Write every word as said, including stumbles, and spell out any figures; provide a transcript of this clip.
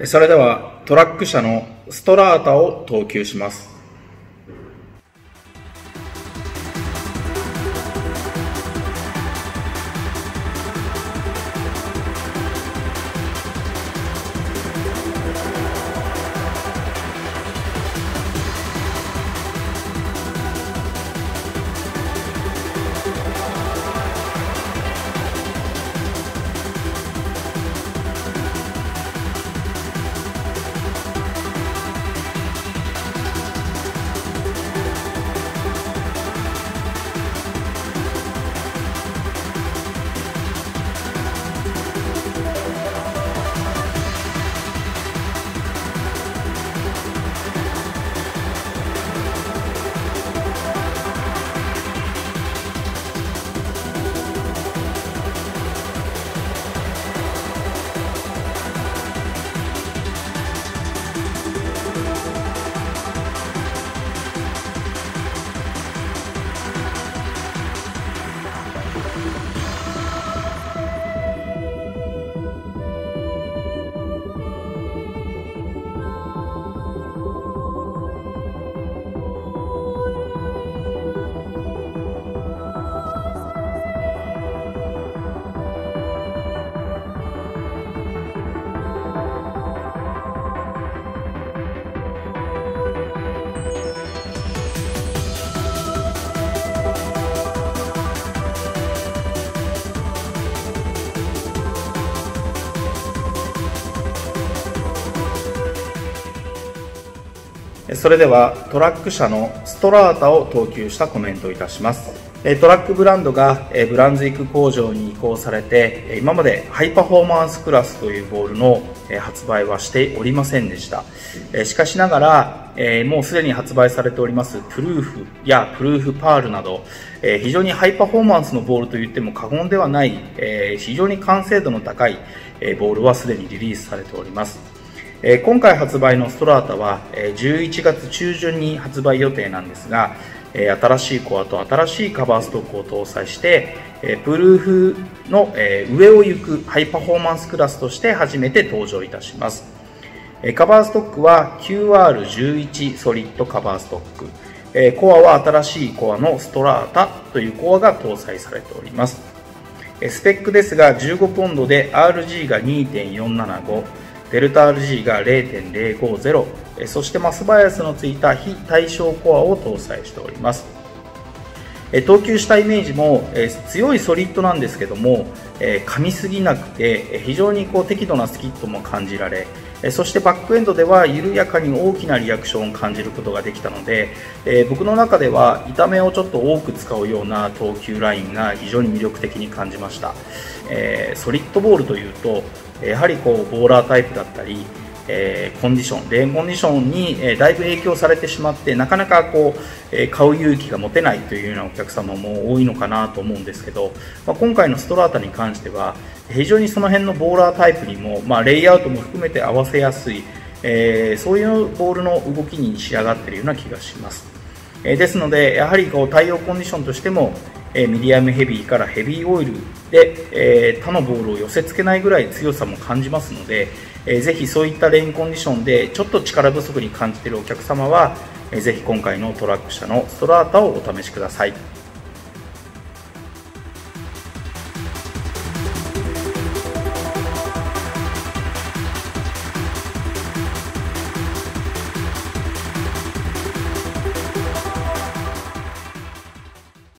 それではトラック社のストラータを投球します。それではトラック社のストラータを投球したコメントをいたします。トラックブランドがブランズイク工場に移行されて、今までハイパフォーマンスクラスというボールの発売はしておりませんでした。しかしながら、もうすでに発売されておりますプルーフやプルーフパールなど、非常にハイパフォーマンスのボールといっても過言ではない、非常に完成度の高いボールはすでにリリースされております。今回発売のストラータはじゅういちがつ中旬に発売予定なんですが、新しいコアと新しいカバーストックを搭載して、プルーフの上を行くハイパフォーマンスクラスとして初めて登場いたします。カバーストックは キューアールじゅういち ソリッドカバーストック、コアは新しいコアのストラータというコアが搭載されております。スペックですがじゅうごポンドで アールジー が にてんよんななご、デルタ アールジー が れいてんぜろごゼロ、そしてマスバイアスのついた非対称コアを搭載しております。投球したイメージも強いソリッドなんですけども、噛みすぎなくて非常にこう適度なスキットも感じられ、そしてバックエンドでは緩やかに大きなリアクションを感じることができたので、僕の中では痛めをちょっと多く使うような投球ラインが非常に魅力的に感じました。ソリッドボールというとやはりこうボーラータイプだったり、えー、コンディション、レーンコンディションに、えー、だいぶ影響されてしまって、なかなかこう、えー、買う勇気が持てないというようなお客様も多いのかなと思うんですけど、まあ、今回のストラータに関しては、非常にその辺のボーラータイプにも、まあ、レイアウトも含めて合わせやすい、えー、そういうボールの動きに仕上がっているような気がします。えー、ですので、やはりこう対応コンディションとしても、ミディアムヘビーからヘビーオイルで、えー、他のボールを寄せ付けないぐらい強さも感じますので、えー、ぜひそういったレーンコンディションでちょっと力不足に感じているお客様は、えー、ぜひ今回のトラック社のストラータをお試しください。